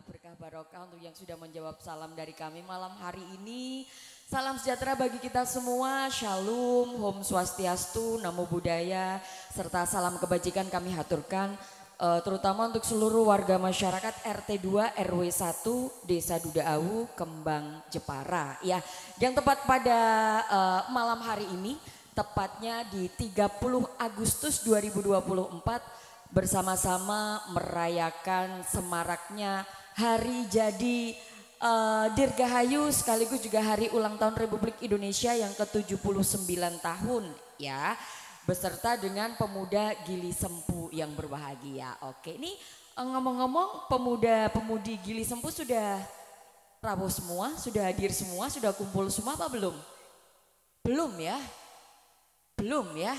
berkah barokah untuk yang sudah menjawab salam dari kami malam hari ini. Salam sejahtera bagi kita semua, Shalom, Om Swastiastu, Namo Buddhaya, serta salam kebajikan kami haturkan terutama untuk seluruh warga masyarakat RT 2 RW 1 Desa Dudaawu, Kembang Jepara. Ya, yang tepat pada malam hari ini, tepatnya di 30 Agustus 2024 bersama-sama merayakan semaraknya hari jadi Dirgahayu sekaligus juga hari ulang tahun Republik Indonesia yang ke-79 tahun ya. Beserta dengan pemuda Gili Sempu yang berbahagia. Oke, ini ngomong-ngomong pemuda-pemudi Gili Sempu sudah rawuh semua, sudah hadir semua, sudah kumpul semua apa belum? Belum ya? Belum ya?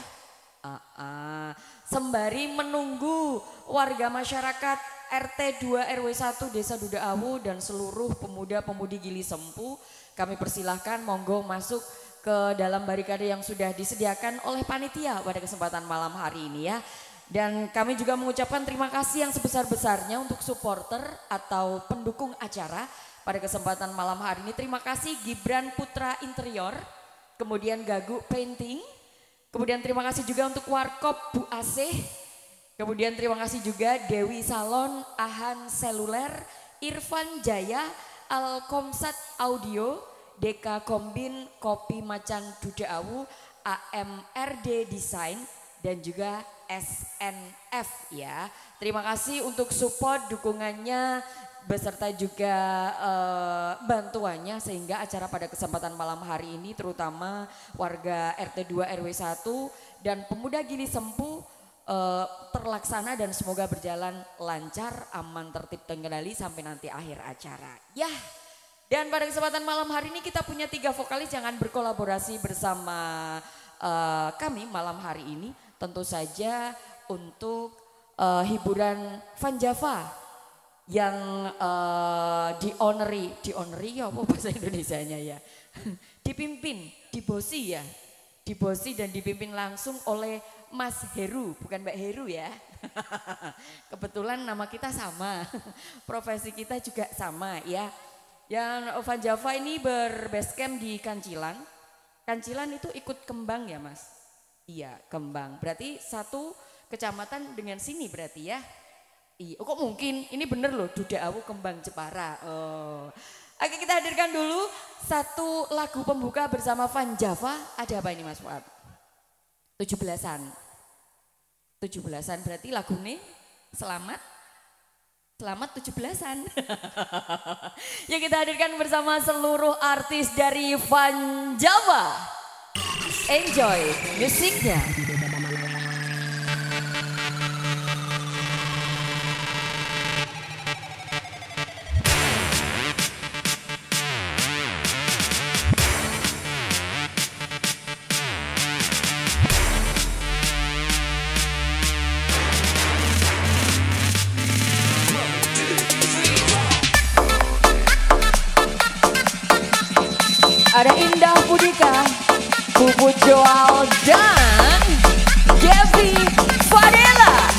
Sembari menunggu warga masyarakat RT 2 RW 1 Desa Dudaawu dan seluruh pemuda-pemudi Gili Sempu, kami persilahkan monggo masuk ke dalam barikade yang sudah disediakan oleh panitia pada kesempatan malam hari ini ya. Dan kami juga mengucapkan terima kasih yang sebesar-besarnya untuk supporter atau pendukung acara pada kesempatan malam hari ini. Terima kasih Gibran Putra Interior, kemudian Gagu Painting, kemudian terima kasih juga untuk Warkop Bu Asih, kemudian terima kasih juga Dewi Salon, Ahan Seluler, Irfan Jaya, Alkomsat Audio, Deka Kombin, Kopi Macan Dudaawu, AMRD Design, dan juga SNF ya. Terima kasih untuk support, dukungannya, beserta juga bantuannya sehingga acara pada kesempatan malam hari ini terutama warga RT 2 RW 1 dan pemuda Gili Sempu terlaksana dan semoga berjalan lancar, aman, tertib, terkendali sampai nanti akhir acara. Ya. Dan pada kesempatan malam hari ini kita punya 3 vokalis yang akan berkolaborasi bersama kami malam hari ini. Tentu saja untuk hiburan Van Java yang dioneri ya apa bahasa Indonesianya ya. Dipimpin, dibosi ya. Dibosi dan dipimpin langsung oleh Mas Heru, bukan Mbak Heru ya. Kebetulan nama kita sama, profesi kita juga sama ya. Yang Van Java ini berbasecamp di Kancilan. Kancilan itu ikut Kembang ya Mas? Iya Kembang, berarti satu kecamatan dengan sini berarti ya? Iya, kok mungkin? Ini bener loh, Dudaawu Kembang Jepara. Oh. Oke, kita hadirkan dulu satu lagu pembuka bersama Van Java. Ada apa ini Mas Fuad? 17-an. 17-an berarti lagu ini Selamat 17-an. Yang kita hadirkan bersama seluruh artis dari Van Java. Enjoy musiknya. Ada Indah Budika, Bubu Joal dan Gaby Fadela.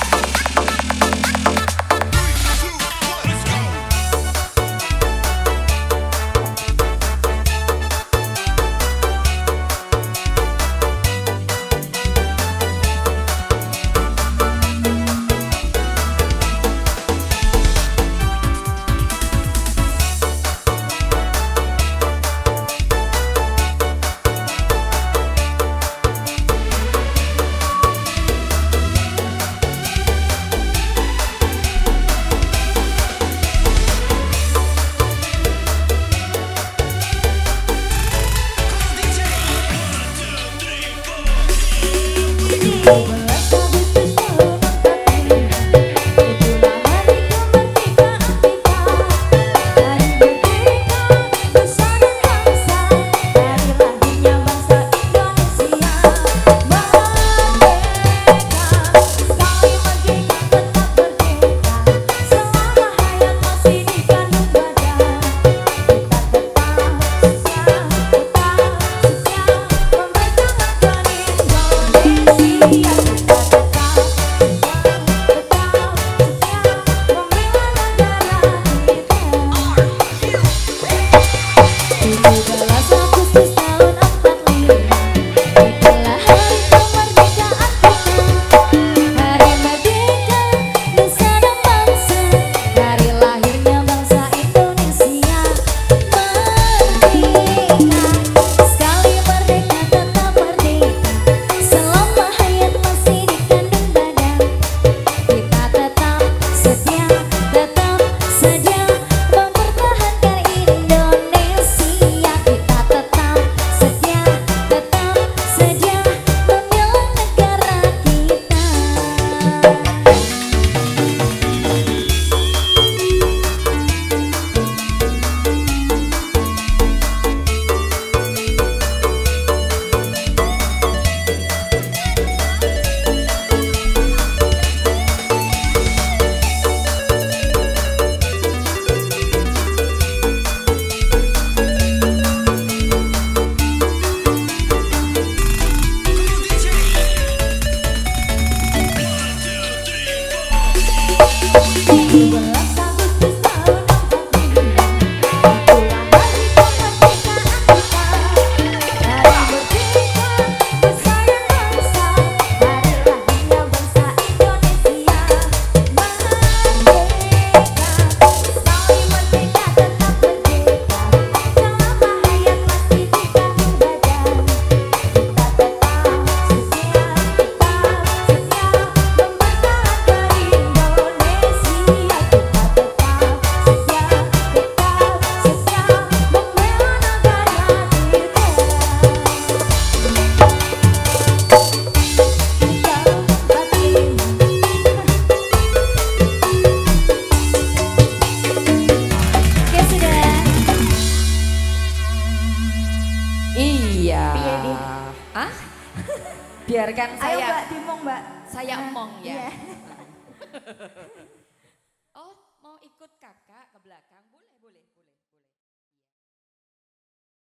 Iya. Piye di? Ah? Biarkan saya. Ayo Mbak Dimong Mbak. Saya emong ya. Iya. Oh, mau ikut kakak ke belakang? Boleh, boleh, boleh.